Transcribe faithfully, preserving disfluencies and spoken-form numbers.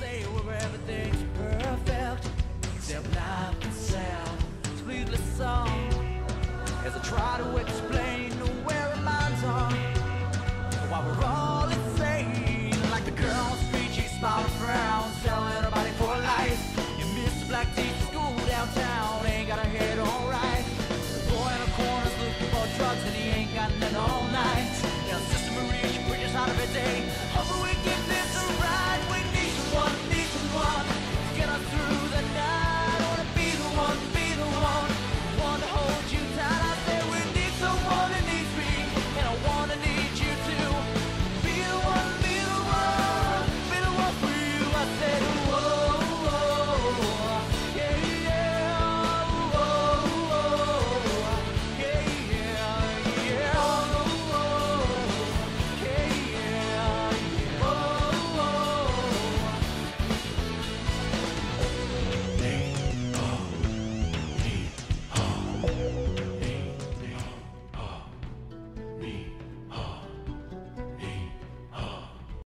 say where everything's perfect, except life itself. This fleetless song, as I try to explain